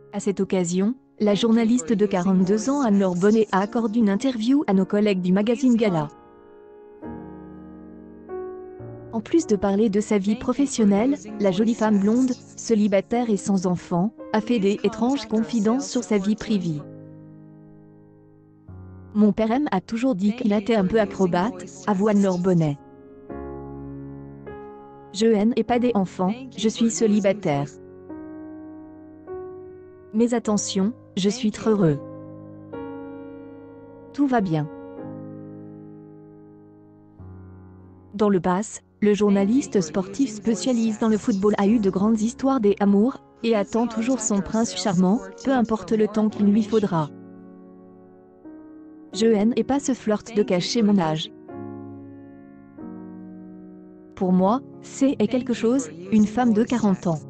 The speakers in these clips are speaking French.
À cette occasion, la journaliste de 42 ans Anne-Laure Bonnet a accordé une interview à nos collègues du magazine Gala. En plus de parler de sa vie professionnelle, la jolie femme blonde, célibataire et sans enfant, a fait des étranges confidences sur sa vie privée. Mon père M a toujours dit qu'il était un peu acrobate, avoue Anne-Laure Bonnet. Je n'ai pas des enfants, je suis célibataire. Mais attention, je suis très heureux. Tout va bien. Dans le pass, le journaliste sportif spécialiste dans le football a eu de grandes histoires d'amour, et attend toujours son prince charmant, peu importe le temps qu'il lui faudra. Je n'ai pas ce flirt de cacher mon âge. Pour moi, c'est quelque chose, une femme de 40 ans.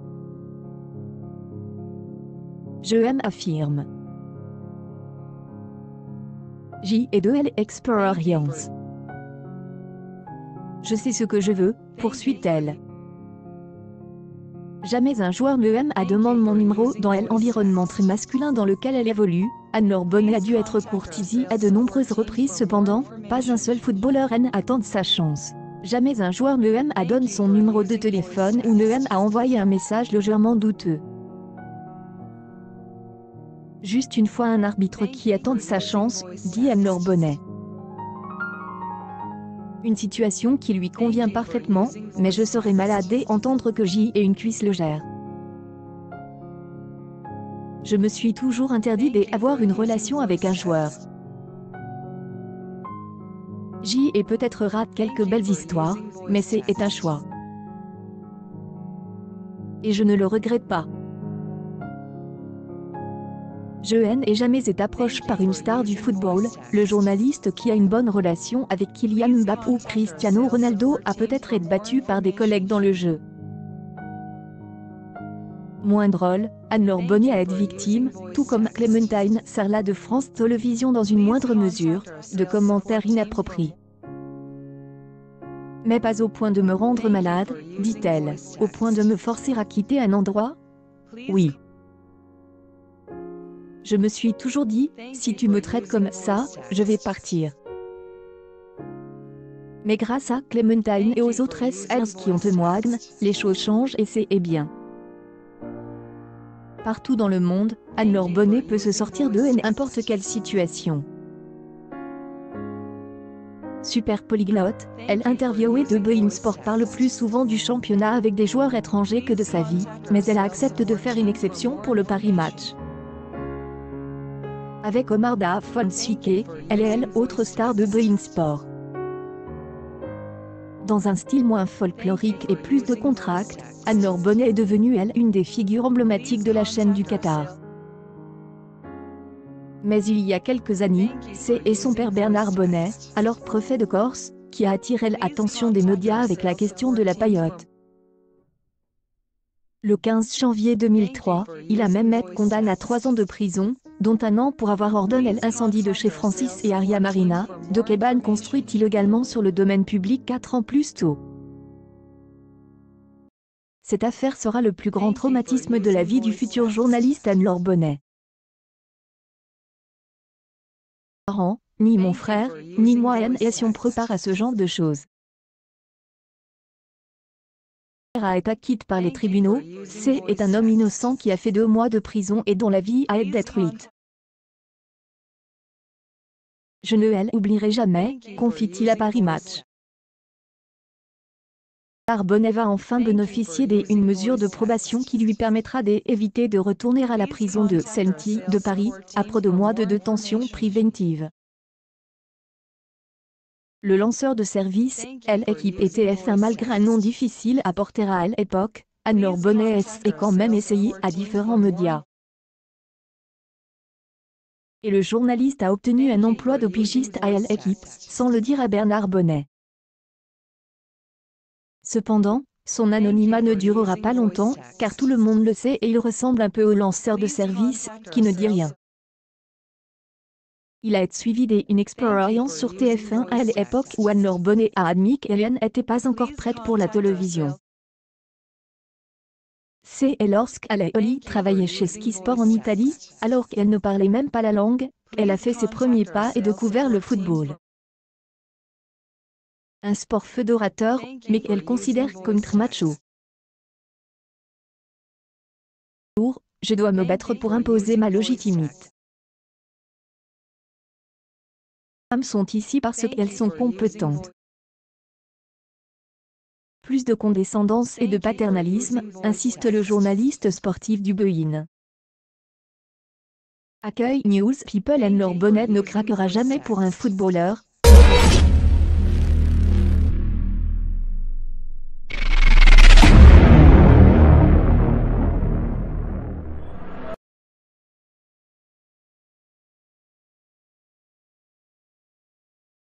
Je affirme. J et de L experience. Je sais ce que je veux, poursuit-elle. Jamais un joueur ne a demandé mon numéro dans l'environnement très masculin dans lequel elle évolue. Anne-Laure Bonnet a dû être courtisée à de nombreuses reprises cependant, pas un seul footballeur n'a attendu sa chance. Jamais un joueur ne a donné son numéro de téléphone ou ne a envoyé un message légèrement douteux. Juste une fois un arbitre qui attend sa chance, dit Anne-Laure Bonnet. Une situation qui lui convient parfaitement, mais je serais malade d'entendre que J ait une cuisse légère. Je me suis toujours interdit d'avoir une relation avec un joueur. J et peut-être rate quelques belles histoires, mais c'est un choix. Et je ne le regrette pas. Je n'ai jamais été approché par une star du football, le journaliste qui a une bonne relation avec Kylian Mbappé ou Cristiano Ronaldo a peut-être été battu par des collègues dans le jeu. Moins drôle, Anne-Laure Bonnet a été victime, tout comme Clémentine Sarlat de France Télévisions dans une moindre mesure, de commentaires inappropriés. Mais pas au point de me rendre malade, dit-elle, au point de me forcer à quitter un endroit? Oui. Je me suis toujours dit, si tu me traites comme ça, je vais partir. Mais grâce à Clémentine et aux autres SRs qui ont témoigné, les choses changent et c'est bien. Partout dans le monde, Anne-Laure Bonnet peut se sortir de n'importe quelle situation. Super polyglotte, elle interviewée de beIN Sport parle plus souvent du championnat avec des joueurs étrangers que de sa vie, mais elle accepte de faire une exception pour le Paris Match. Avec Omar Da Fonseca, elle est autre star de beIN Sport. Dans un style moins folklorique et plus de contracte, Anne-Laure Bonnet est devenue une des figures emblématiques de la chaîne du Qatar. Mais il y a quelques années, c'est son père Bernard Bonnet, alors préfet de Corse, qui a attiré l'attention des médias avec la question de la paillote. Le 15 janvier 2003, il a même été condamné à 3 ans de prison, dont 1 an pour avoir ordonné l'incendie de chez Francis et Aria Marina, de cabanes construites illégalement sur le domaine public 4 ans plus tôt. Cette affaire sera le plus grand traumatisme de la vie du futur journaliste Anne-Laure Bonnet. Ni mon frère, ni moi n'étions préparés à ce genre de choses. A été acquitté par les tribunaux, c'est un homme innocent qui a fait 2 mois de prison et dont la vie a été détruite. Je ne l'oublierai jamais, confie-t-il à Paris Match. Anne-Laure Bonnet va enfin bénéficier d'une mesure de probation qui lui permettra d'éviter de retourner à la prison de Saint-Denis de Paris, après 2 mois de détention préventive. Le lanceur de service, l'équipe et TF1 malgré un nom difficile à porter à l'époque, Anne-Laure Bonnet est quand même essayé à différents médias. Et le journaliste a obtenu un emploi de pigiste à l'équipe, sans le dire à Bernard Bonnet. Cependant, son anonymat ne durera pas longtemps, car tout le monde le sait et il ressemble un peu au lanceur de service, qui ne dit rien. Il a été suivi d'une expérience sur TF1 à l'époque où Anne-Laure Bonnet a admis qu'elle n'était pas encore prête pour la télévision. C'est lorsqu'Ale Oli travaillait chez Ski Sport en Italie, alors qu'elle ne parlait même pas la langue, elle a fait ses premiers pas et découvert le football. Un sport fédérateur, mais qu'elle considère comme très macho. Je dois me battre pour imposer ma légitimité. Les femmes sont ici parce qu'elles sont compétentes. Plus de condescendance et de paternalisme, insiste le journaliste sportif du Bein. Accueil News People and leur bonnet ne craquera jamais pour un footballeur.